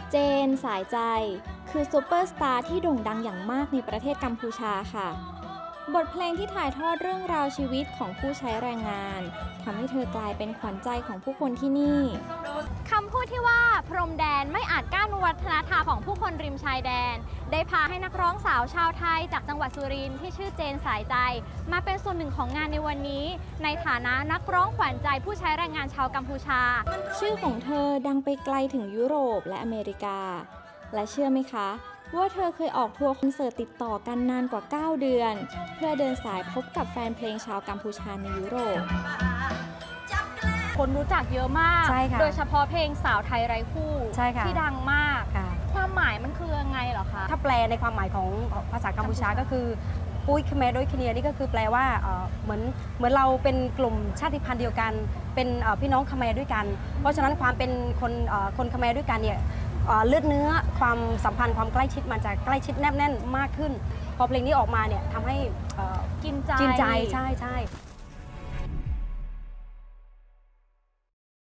เจนสายใจคือซูเปอร์สตาร์ที่โด่งดังอย่างมากในประเทศกัมพูชาค่ะบทเพลงที่ถ่ายทอดเรื่องราวชีวิตของผู้ใช้แรงงานทำให้เธอกลายเป็นขวัญใจของผู้คนที่นี่คำพูดที่ว่าพรมแดนไม่อาจกั้นวัฒนธรรมของผู้คนริมชายแดนได้พาให้นักร้องสาวชาวไทยจากจังหวัดสุรินทร์ที่ชื่อเจนสายใจมาเป็นส่วนหนึ่งของงานในวันนี้ในฐานะนักร้องขวัญใจผู้ใช้แรงงานชาวกัมพูชาชื่อของเธอดังไปไกลถึงยุโรปและอเมริกาและเชื่อไหมคะว่าเธอเคยออกทัวร์คอนเสิร์ตติดต่อกันนานกว่า9 เดือนเพื่อเดินสายพบกับแฟนเพลงชาวกัมพูชาในยุโรปคนรู้จักเยอะมากโดยเฉพาะเพลงสาวไทยไร้คู่ที่ดังมากความหมายมันคือยังไงเหรอคะถ้าแปลในความหมายของภาษากัมพูชาก็คือปุ้ยคเมโดยคเนียนี่ก็คือแปลว่าเหมือนเราเป็นกลุ่มชาติพันธุ์เดียวกันเป็นพี่น้องคเมด้วยกันเพราะฉะนั้นความเป็นคนคเมด้วยกันเนี่ยเลือดเนื้อความสัมพันธ์ความใกล้ชิดมันจะใกล้ชิดแนบแน่นมากขึ้นพอเพลงนี้ออกมาเนี่ยทำให้กินใจใช่